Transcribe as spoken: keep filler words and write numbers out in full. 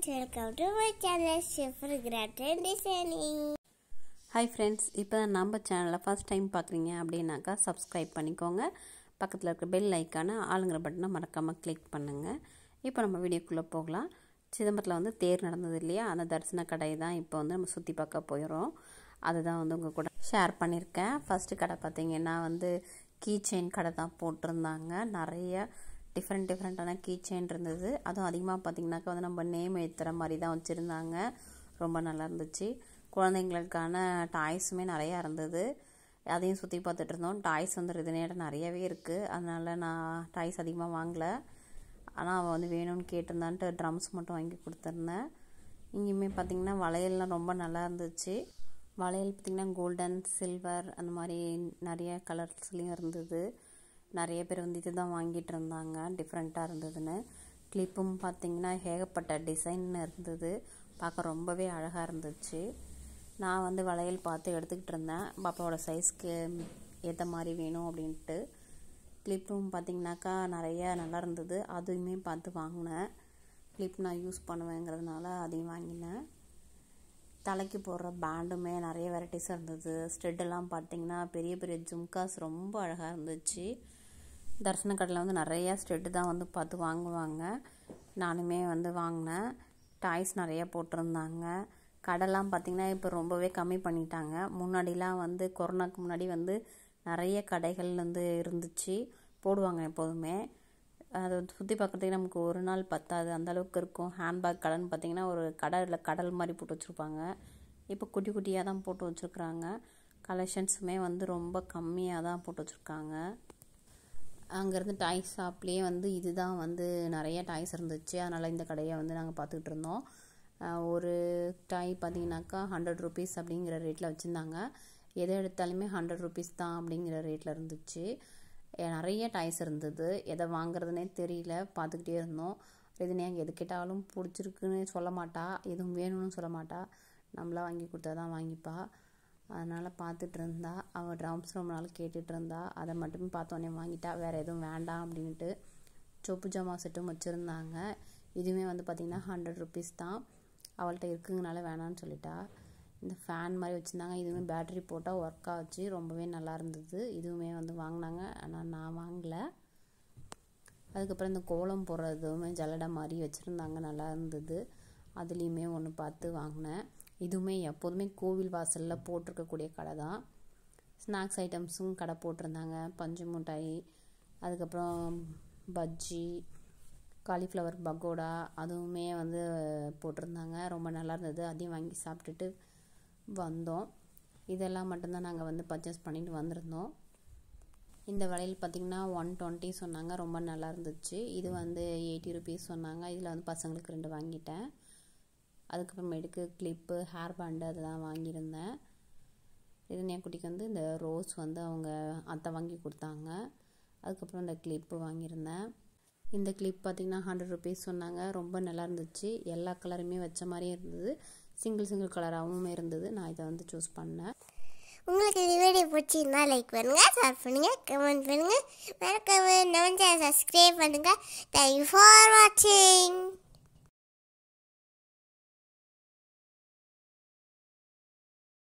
friends, welcome to my channel Shifra Art and Designing. Hi friends, இப்போ நம்ம சேனலை first time பார்க்குறீங்க அப்படின்னாக்கா சப்ஸ்கிரைப் பண்ணிக்கோங்க. பக்கத்தில் இருக்க பெல் ஐக்கானை ஆளுங்கிற பட்டனை மறக்காமல் கிளிக் பண்ணுங்கள். இப்போ நம்ம வீடியோக்குள்ளே போகலாம். சிதம்பரத்தில் வந்து தேர் நடந்தது இல்லையா, அந்த தரிசன கடை தான் இப்போ வந்து நம்ம சுற்றி பார்க்க போயிடும். அதுதான் வந்து உங்கள் கூட ஷேர் பண்ணியிருக்கேன். ஃபஸ்ட்டு கடை பார்த்திங்கன்னா வந்து கீ செயின் கடை தான் போட்டிருந்தாங்க. நிறைய டிஃப்ரெண்ட் டிஃப்ரெண்ட்டான கீ செயின் இருந்தது. அதுவும் அதிகமாக பார்த்திங்கனாக்கா வந்து நம்ம நேம் எழுத்துற மாதிரி தான் வச்சுருந்தாங்க. ரொம்ப நல்லா இருந்துச்சு. குழந்தைங்களுக்கான டாய்ஸுமே நிறையா இருந்தது. அதையும் சுற்றி பார்த்துட்டு இருந்தோம். டாய்ஸ் வந்து இதுனேட நிறையவே இருக்குது. அதனால் நான் டாய்ஸ் அதிகமாக வாங்கலை. ஆனால் அவள் வந்து வேணும்னு கேட்டிருந்தான்ட்டு ட்ரம்ஸ் மட்டும் வாங்கி கொடுத்துருந்தேன். இங்கேயுமே பார்த்திங்கன்னா வளையல்லாம் ரொம்ப நல்லா இருந்துச்சு. வளையல் பார்த்திங்கன்னா கோல்டன், சில்வர் அந்த மாதிரி நிறைய கலர்ஸ்லேயும் இருந்தது. நிறைய பேர் வந்து இது தான் வாங்கிட்டு இருந்தாங்க, டிஃப்ரெண்ட்டாக இருந்ததுன்னு. கிளிப்பும் பார்த்திங்கன்னா ஏகப்பட்ட டிசைன் இருந்தது. பார்க்க ரொம்பவே அழகாக இருந்துச்சு. நான் வந்து வளையல் பார்த்து எடுத்துக்கிட்டு இருந்தேன், பாப்பாவோட சைஸ்க்கு ஏற்ற மாதிரி வேணும் அப்படின்ட்டு. கிளிப்பும் பார்த்திங்கனாக்கா நிறையா நல்லா இருந்தது. அதுவுமே பார்த்து வாங்கினேன். கிளிப் நான் யூஸ் பண்ணுவேங்கிறதுனால அதையும் வாங்கினேன். தலைக்கு போடுற பேண்டுமே நிறைய வெரைட்டிஸ் இருந்தது. ஸ்டெட்டெல்லாம் பார்த்திங்கன்னா பெரிய பெரிய ஜும்காஸ் ரொம்ப அழகாக இருந்துச்சு. தரிசன கடையில் வந்து நிறையா ஸ்டெட்டு தான் வந்து பார்த்து வாங்குவாங்க. நானுமே வந்து வாங்கினேன். டாய்ஸ் நிறையா போட்டிருந்தாங்க. கடைலாம் பார்த்திங்கன்னா இப்போ ரொம்பவே கம்மி பண்ணிட்டாங்க. முன்னாடிலாம் வந்து கொரோனாக்கு முன்னாடி வந்து நிறைய கடைகள் வந்து இருந்துச்சு, போடுவாங்க எப்போதுமே. அதை சுற்றி பார்க்குறதுக்கு நமக்கு ஒரு நாள் பத்தாது, அந்தளவுக்கு இருக்கும். ஹேண்ட்பேக் கடைன்னு பார்த்திங்கன்னா ஒரு கடலில் கடல் மாதிரி போட்டு வச்சுருப்பாங்க. இப்போ குட்டி குட்டியாக தான் போட்டு வச்சுருக்குறாங்க. கலெக்ஷன்ஸுமே வந்து ரொம்ப கம்மியாக தான் போட்டு வச்சுருக்காங்க. அங்கேருந்து டாய்ஸ் ஷாப்லேயே வந்து இதுதான் வந்து நிறைய டாய்ஸ் இருந்துச்சு. அதனால் இந்த கடையை வந்து நாங்கள் பார்த்துக்கிட்டு இருந்தோம். ஒரு டாய் பார்த்திங்கனாக்கா ஹண்ட்ரட் ருபீஸ் அப்படிங்கிற ரேட்டில் வச்சுருந்தாங்க. எதை எடுத்தாலுமே ஹண்ட்ரட் ருபீஸ் தான் அப்படிங்கிற ரேட்டில் இருந்துச்சு. நிறைய டாய்ஸ் இருந்தது. எதை வாங்குறதுனே தெரியல, பார்த்துக்கிட்டே இருந்தோம். இதுனே அங்கே எது கேட்டாலும் பிடிச்சிருக்குன்னு சொல்ல மாட்டா, எதுவும் வேணும்னு சொல்ல மாட்டா. நம்மளா வாங்கி கொடுத்தா தான் வாங்கிப்பா. அதனால் பார்த்துட்டு இருந்தா. அவள் ட்ரம்ஸ் ரொம்ப நாள் கேட்டுட்டு இருந்தா. அதை மட்டுமே பார்த்தோன்னே வாங்கிட்டா, வேறு எதுவும் வேண்டாம் அப்படின்ட்டு. சொப்பு ஜாமா செட்டும் வச்சுருந்தாங்க. இதுவுமே வந்து பார்த்திங்கன்னா ஹண்ட்ரட் ருபீஸ் தான். அவள்கிட்ட இருக்குங்கனால வேணான்னு சொல்லிட்டா. இந்த ஃபேன் மாதிரி வச்சுருந்தாங்க. இதுவுமே பேட்ரி போட்டால் ஒர்க் ஆச்சு, ரொம்பவே நல்லா இருந்தது. இதுவுமே வந்து வாங்கினாங்க, ஆனால் நான் வாங்கலை. அதுக்கப்புறம் இந்த கோலம் போடுறதுமே ஜல்லடை மாதிரி வச்சுருந்தாங்க, நல்லா இருந்தது. அதுலேயுமே ஒன்று பார்த்து வாங்கினேன். இதுவுமே எப்போதுமே கோவில் வாசலில் போட்டிருக்கக்கூடிய கடை தான். ஸ்நாக்ஸ் ஐட்டம்ஸும் கடை போட்டிருந்தாங்க. பஞ்சு மிட்டாய், அதுக்கப்புறம் பஜ்ஜி, காலிஃப்ளவர் பக்கோடா அதுவுமே வந்து போட்டிருந்தாங்க. ரொம்ப நல்லா இருந்தது. அதையும் வாங்கி சாப்பிட்டுட்டு வந்தோம். இதெல்லாம் மட்டும்தான் நாங்கள் வந்து பர்ச்சேஸ் பண்ணிட்டு வந்திருந்தோம். இந்த வளையல் பார்த்திங்கன்னா ஒன் டுவெண்ட்டி சொன்னாங்க, ரொம்ப நல்லா இருந்துச்சு. இது வந்து எயிட்டி ருபீஸ் சொன்னாங்க. இதில் வந்து பசங்களுக்கு ரெண்டு வாங்கிட்டேன். அதுக்கப்புறமேட்டுக்கு கிளிப்பு, ஹேர் பேண்டு அதெல்லாம் வாங்கியிருந்தேன். இது என் குட்டிக்கு வந்து இந்த ரோஸ் வந்து அவங்க அத்தை வாங்கி கொடுத்தாங்க. அதுக்கப்புறம் இந்த கிளிப்பு வாங்கியிருந்தேன். இந்த கிளிப் பார்த்திங்கன்னா ஹண்ட்ரட் ருபீஸ் சொன்னாங்க. ரொம்ப நல்லா இருந்துச்சு. எல்லா கலருமே வச்ச மாதிரியே இருந்தது. சிங்கிள் சிங்கிள் கலராகவும் இருந்தது. நான் இதை வந்து சூஸ் பண்ணேன். உங்களுக்கு இந்த வீடியோ பிடிச்சிருந்தா லைக் பண்ணுங்கள், ஷேர் பண்ணுங்கள், கமெண்ட் பண்ணுங்கள், மறக்காம நம்ம சேனலை சப்ஸ்கிரைப் பண்ணுங்கள். தேங்க்யூ ஃபார் வாட்சிங்.